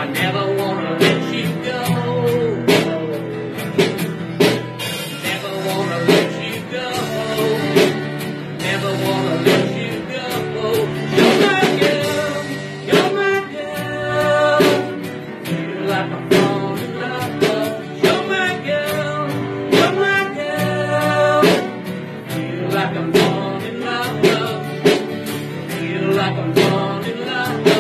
never wanna let you go. Never wanna let you go. Never wanna let you go. You're my girl. You're my girl. Feel like I'm falling in love. You're my girl. You're my girl. Feel like I'm falling in love. Feel like I'm falling in love.